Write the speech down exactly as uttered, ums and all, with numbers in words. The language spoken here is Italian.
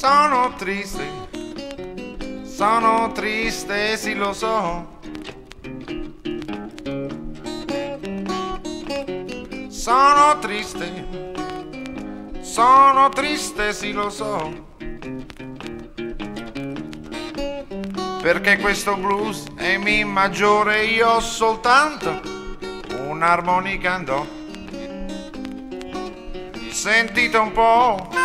Sono triste, sono triste, sì lo so. Sono triste, sono triste, sì lo so. Perché questo blues è mi maggiore, io ho soltanto un'armonica in do. Sentite un po'.